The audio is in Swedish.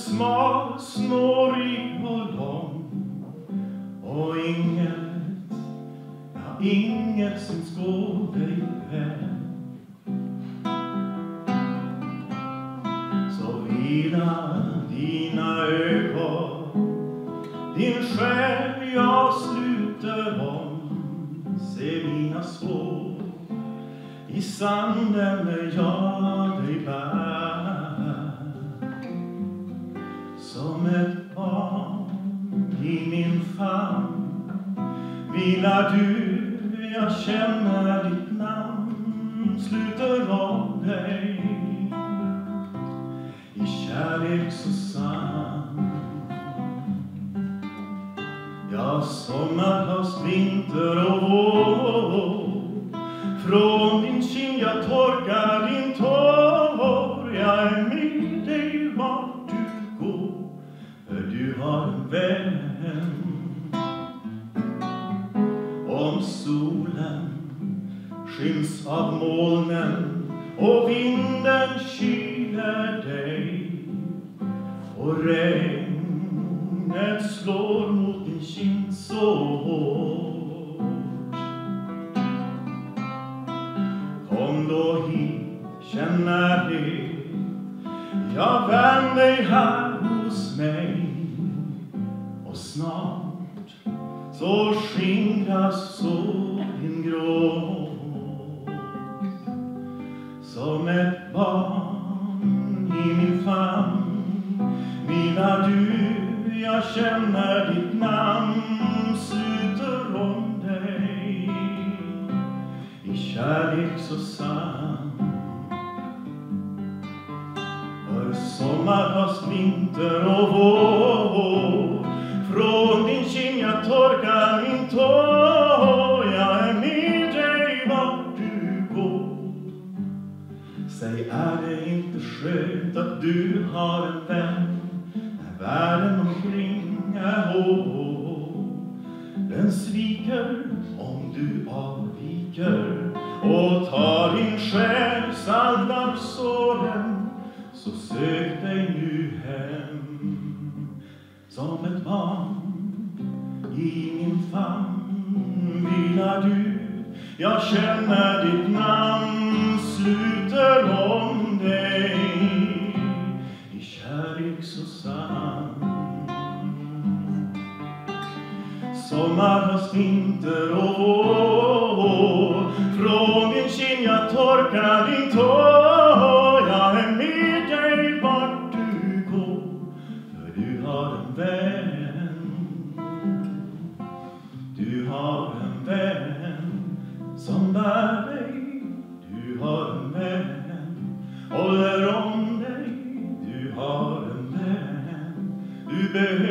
smal, snårig och lång, och inget syns gå dig väl. Så vila dina ögon, din själ jag sluter om. Se mina spår i sanden när jag dig bär. Som ett barn i min famn vilar du, jag känner ditt namn. Sluter om dig i kärlek så sann. Ja, sommar, höst, vinter och vår, från din kind jag torkar din tår. Jag är med dig vart du går, för du har en vän. Om solen skyms av molnen och vinden kyler dig, och regnet slår mot din kind så hårt. Kom då hit, känn närhet, jag värm dig här hos mig. Och snart så skingras så din gråt. Som ett barn i min famn vilar du, jag känner ditt namn. Sluter om dig i kärlek så sann. För sommar, höst, vinter och vår, från din kind jag torkar min tår. Jag är med dig vart du går. Säg, är det inte skönt att du har en vän när världen omkring är hård? Den sviker om du avviker och tar din själ salvar såren. Så sök dig nu hem. Som ett barn i min famn vilar du, jag känner ditt namn. Sluter om dig i kärlek så sann. Sommar, höst, vinter och vår, från din kind jag torkar din tår. Jag är med dig vart du går, för du har en vän. Du har en vän som bär dig. Du har en vän, håller om dig. Du har en vän, du behöver